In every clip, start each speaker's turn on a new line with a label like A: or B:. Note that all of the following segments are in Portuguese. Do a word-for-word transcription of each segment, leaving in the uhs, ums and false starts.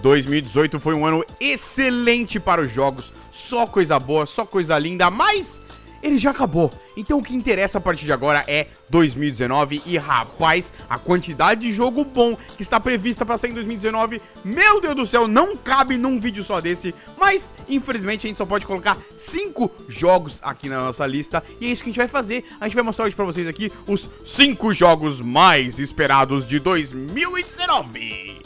A: dois mil e dezoito foi um ano excelente para os jogos, só coisa boa, só coisa linda, mas ele já acabou. Então o que interessa a partir de agora é dois mil e dezenove e, rapaz, a quantidade de jogo bom que está prevista para sair em dois mil e dezenove, meu Deus do céu, não cabe num vídeo só desse, mas infelizmente a gente só pode colocar cinco jogos aqui na nossa lista e é isso que a gente vai fazer. A gente vai mostrar hoje para vocês aqui os cinco jogos mais esperados de dois mil e dezenove.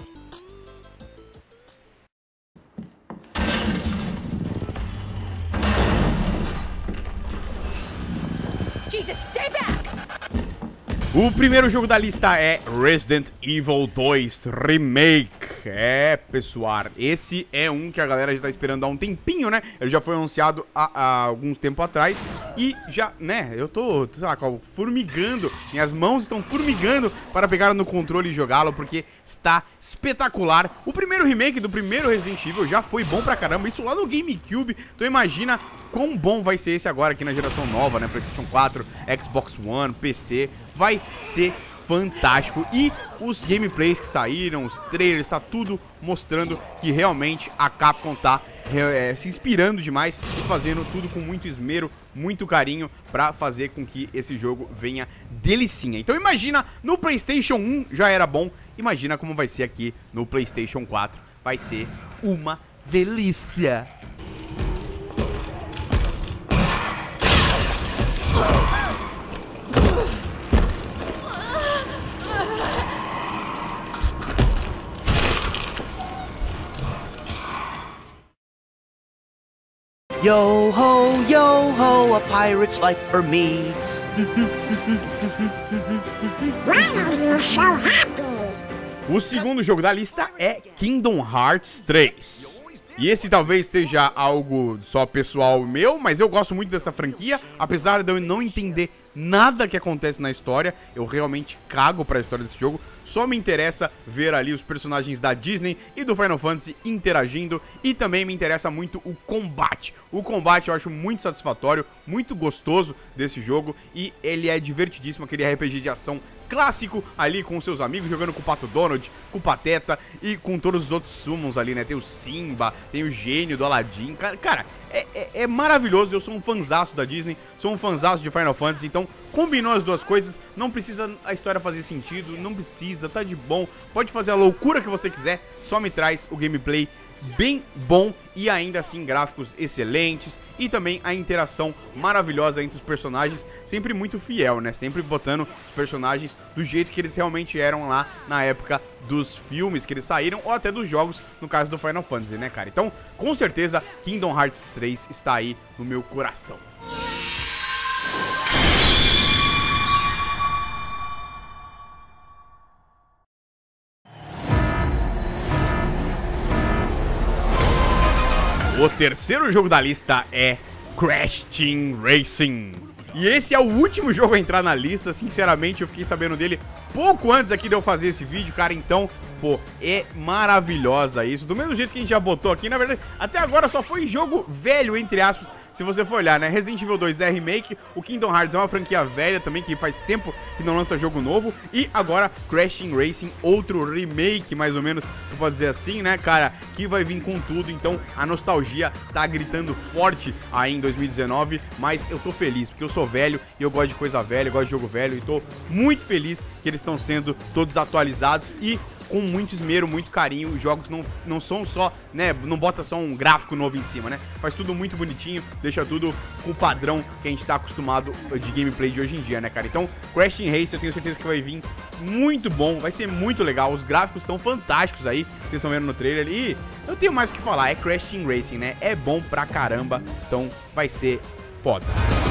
B: Jesus, stay back!
A: O primeiro jogo da lista é Resident Evil dois Remake. É, pessoal, esse é um que a galera já tá esperando há um tempinho, né? Ele já foi anunciado há, há algum tempo atrás e já, né, eu tô, sei lá, formigando, minhas mãos estão formigando para pegar no controle e jogá-lo, porque está espetacular. O primeiro remake do primeiro Resident Evil já foi bom pra caramba, isso lá no GameCube, então imagina quão bom vai ser esse agora aqui na geração nova, né? PlayStation quatro, Xbox One, P C, vai ser fantástico. E os gameplays que saíram, os trailers, tá tudo mostrando que realmente a Capcom tá é, se inspirando demais e fazendo tudo com muito esmero, muito carinho pra fazer com que esse jogo venha delicinha. Então imagina, no PlayStation um já era bom, imagina como vai ser aqui no PlayStation quatro. Vai ser uma delícia.
C: Yo ho, yo ho, a pirate's life for me.
D: Why are you so happy?
A: O segundo jogo da lista é Kingdom Hearts três. E esse talvez seja algo só pessoal meu, mas eu gosto muito dessa franquia, apesar de eu não entender nada que acontece na história. Eu realmente cago pra história desse jogo. Só me interessa ver ali os personagens da Disney e do Final Fantasy interagindo. E também me interessa muito o combate. O combate eu acho muito satisfatório, muito gostoso desse jogo. E ele é divertidíssimo, aquele R P G de ação clássico ali com seus amigos, jogando com o Pato Donald, com o Pateta e com todos os outros summons ali, né? Tem o Simba, tem o gênio do Aladdin. Cara, cara é, é, é maravilhoso. Eu sou um fanzaço da Disney, sou um fanzaço de Final Fantasy. Então combinou as duas coisas. Não precisa a história fazer sentido, não precisa, tá de bom. Pode fazer a loucura que você quiser, só me traz o gameplay bem bom e ainda assim gráficos excelentes e também a interação maravilhosa entre os personagens, sempre muito fiel, né? Sempre botando os personagens do jeito que eles realmente eram lá na época dos filmes que eles saíram ou até dos jogos, no caso do Final Fantasy, né, cara? Então, com certeza, Kingdom Hearts três está aí no meu coração. O terceiro jogo da lista é Crash Team Racing. E esse é o último jogo a entrar na lista. Sinceramente, eu fiquei sabendo dele pouco antes aqui de eu fazer esse vídeo, cara. Então, pô, é maravilhosa isso. Do mesmo jeito que a gente já botou aqui, na verdade, até agora só foi jogo velho, entre aspas, se você for olhar, né? Resident Evil dois é remake, o Kingdom Hearts é uma franquia velha também, que faz tempo que não lança jogo novo. E agora Crash Team Racing, outro remake, mais ou menos, você pode dizer assim, né, cara? Que vai vir com tudo, então a nostalgia tá gritando forte aí em dois mil e dezenove. Mas eu tô feliz, porque eu sou velho e eu gosto de coisa velha, eu gosto de jogo velho. E tô muito feliz que eles estão sendo todos atualizados e com muito esmero, muito carinho. Os jogos não, não são só, né, não bota só um gráfico novo em cima, né? Faz tudo muito bonitinho, deixa tudo com o padrão que a gente tá acostumado de gameplay de hoje em dia, né, cara? Então, Crash Team Racing eu tenho certeza que vai vir muito bom, vai ser muito legal. Os gráficos estão fantásticos aí, vocês estão vendo no trailer. E eu tenho mais o que falar, é Crash Team Racing, né? É bom pra caramba, então vai ser foda.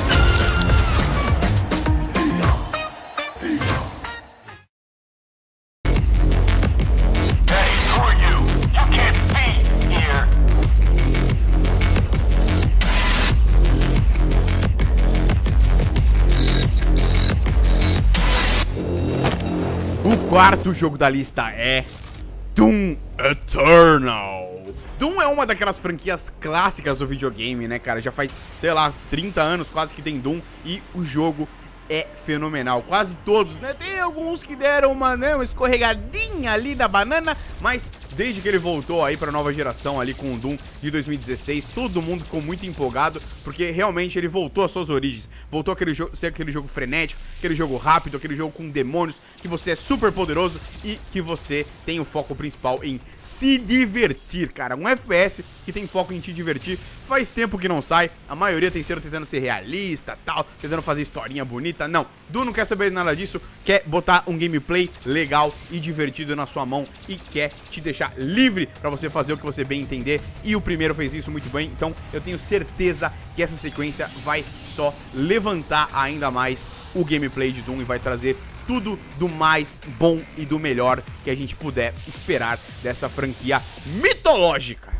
A: O quarto jogo da lista é Doom Eternal. Doom é uma daquelas franquias clássicas do videogame, né, cara? Já faz, sei lá, trinta anos quase que tem Doom e o jogo é fenomenal. Quase todos, né? Tem alguns que deram uma, né, uma escorregadinha ali da banana, mas desde que ele voltou aí pra nova geração ali com o Doom de dois mil e dezesseis, todo mundo ficou muito empolgado, porque realmente ele voltou às suas origens, voltou a aquele jogo, ser aquele jogo frenético, aquele jogo rápido, aquele jogo com demônios, que você é super poderoso e que você tem o foco principal em se divertir, cara. Um F P S que tem foco em te divertir, faz tempo que não sai, a maioria tem sido tentando ser realista, tal, tentando fazer historinha bonita, não. Doom não quer saber nada disso, quer botar um gameplay legal e divertido na sua mão e quer te deixar livre pra você fazer o que você bem entender, e o primeiro fez isso muito bem, então eu tenho certeza que essa sequência vai só levantar ainda mais o gameplay de Doom e vai trazer tudo do mais bom e do melhor que a gente puder esperar dessa franquia mitológica.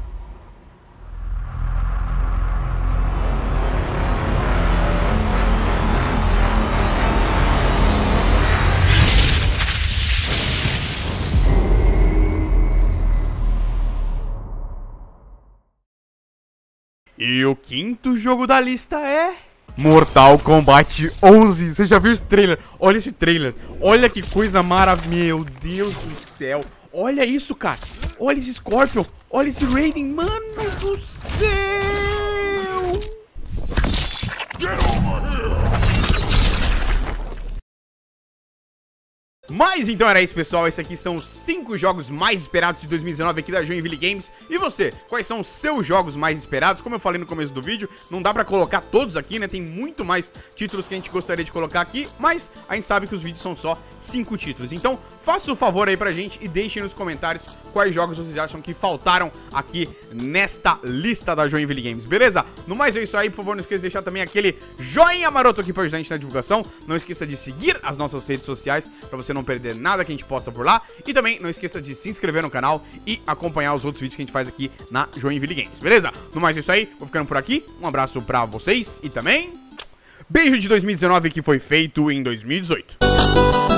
A: E o quinto jogo da lista é Mortal Kombat onze. Você já viu esse trailer? Olha esse trailer. Olha que coisa maravilhosa. Meu Deus do céu. Olha isso, cara. Olha esse Scorpion. Olha esse Raiden. Mano do céu. Get over here. Mas então era isso, pessoal, esses aqui são os cinco jogos mais esperados de dois mil e dezenove aqui da Joinville Games. E você, quais são os seus jogos mais esperados? Como eu falei no começo do vídeo, não dá pra colocar todos aqui, né? Tem muito mais títulos que a gente gostaria de colocar aqui, mas a gente sabe que os vídeos são só cinco títulos. Então, faça o favor aí pra gente e deixem nos comentários quais jogos vocês acham que faltaram aqui nesta lista da Joinville Games, beleza? No mais é isso aí, por favor, não esqueça de deixar também aquele joinha maroto aqui pra ajudar a gente na divulgação. Não esqueça de seguir as nossas redes sociais pra você não perder nada que a gente posta por lá. E também não esqueça de se inscrever no canal e acompanhar os outros vídeos que a gente faz aqui na Joinville Games, beleza? No mais é isso aí, vou ficando por aqui. Um abraço pra vocês e também beijo de dois mil e dezenove que foi feito em dois mil e dezoito.